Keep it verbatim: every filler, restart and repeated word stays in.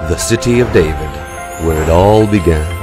the city of David, where it all began.